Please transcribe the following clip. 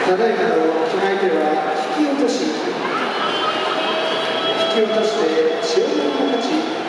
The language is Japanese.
ただいまの決まり手は引き落とし。引き落として千代丸の勝ち。